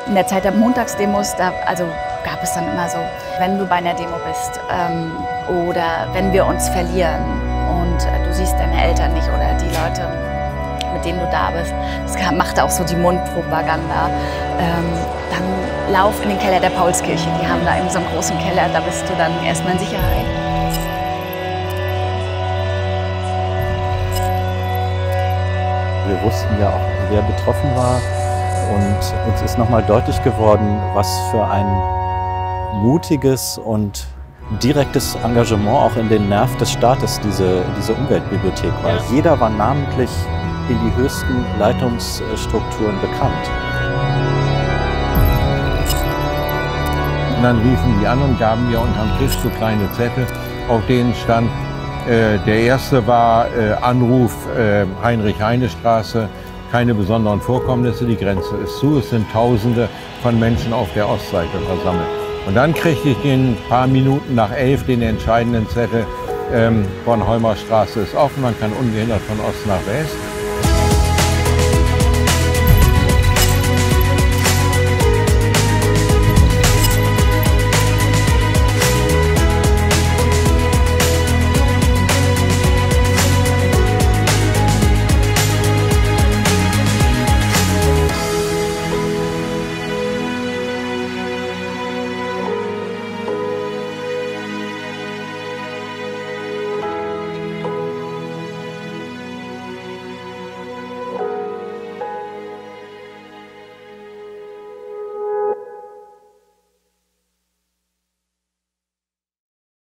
In der Zeit der Montagsdemos, also gab es dann immer so, wenn du bei einer Demo bist oder wenn wir uns verlieren und du siehst deine Eltern nicht oder die Leute, mit denen du da bist, das machte auch so die Mundpropaganda, dann lauf in den Keller der Paulskirche. Die haben da eben so einen großen Keller, da bist du dann erstmal in Sicherheit. Wir wussten ja auch, wer betroffen war, und uns ist nochmal deutlich geworden, was für ein mutiges und direktes Engagement auch in den Nerv des Staates diese Umweltbibliothek war. Jeder war namentlich in die höchsten Leitungsstrukturen bekannt. Und dann riefen die an und gaben mir unterm Tisch so kleine Zettel, auf denen stand, der erste war Anruf Heinrich-Heine-Straße, keine besonderen Vorkommnisse, die Grenze ist zu, es sind Tausende von Menschen auf der Ostseite versammelt. Und dann kriegte ich ein paar Minuten nach 11 den entscheidenden Zettel, Bornholmer Straße ist offen, man kann ungehindert von Ost nach West.